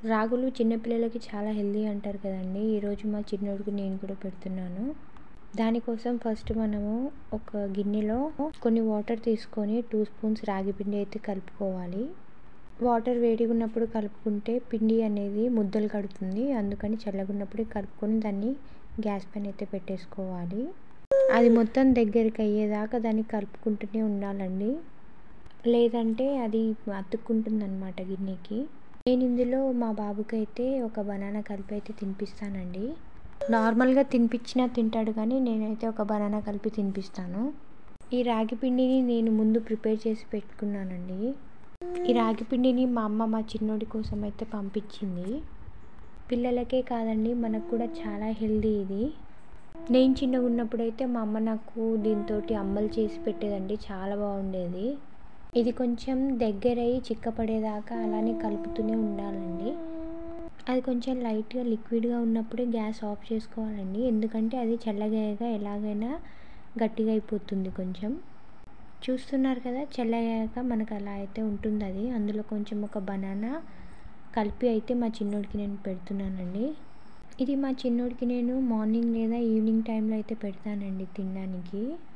రాగులు చిన్నపిల్లలకి చాలా హెల్తీ అంటారు కదండి. ఈరోజు మా చిన్నోడికి నేను కూడా పెడుతున్నాను. దానికోసం ఫస్ట్ మనము ఒక గిన్నెలో కొన్ని వాటర్ తీసుకొని 2 స్పూన్స్ రాగి పిండి అయితే కలుపుకోవాలి. వాటర్ వేడిగా ఉన్నప్పుడు కలుపుకుంటే పిండి అనేది ముద్దలు కడుతుంది. అందుకని చల్లగున్నప్పుడే కలుపుకొని దాన్ని గ్యాస్ పైన అయితే పెట్టేసుకోవాలి. అది మొత్తం దగ్గరికి అయ్యేదాకా దాన్ని కలుపుకుంటూనే ఉండాలండి. లేదంటే అది అతుక్కుంటుందన్నమాట గిన్నెకి. నేను ఇందులో మా బాబుకైతే ఒక బనానా కలిపి అయితే తినిపిస్తానండి. నార్మల్గా తినిపించినా తింటాడు, కానీ నేనైతే ఒక బనానా కలిపి తినిపిస్తాను. ఈ రాగి పిండిని నేను ముందు ప్రిపేర్ చేసి పెట్టుకున్నానండి. ఈ రాగి పిండిని మా అమ్మ మా చిన్నోడి కోసం అయితే పంపించింది. పిల్లలకే కాదండి, మనకు కూడా చాలా హెల్తీ ఇది. నేను చిన్నగా ఉన్నప్పుడైతే మా అమ్మ నాకు దీంతో అంబలు చేసి పెట్టేదండి, చాలా బాగుండేది. ఇది కొంచెం దగ్గరయ్యి చిక్కపడేదాకా అలానే కలుపుతూనే ఉండాలండి. అది కొంచెం లైట్గా లిక్విడ్గా ఉన్నప్పుడే గ్యాస్ ఆఫ్ చేసుకోవాలండి, ఎందుకంటే అది చల్లగాయగా ఎలాగైనా గట్టిగా అయిపోతుంది. కొంచెం చూస్తున్నారు కదా, చల్లగాయాక మనకు అలా అయితే ఉంటుంది. అది అందులో కొంచెం ఒక బనానా కలిపి అయితే మా చిన్నోడికి నేను పెడుతున్నానండి. ఇది మా చిన్నోడికి నేను మార్నింగ్ లేదా ఈవినింగ్ టైంలో అయితే పెడతానండి తినడానికి.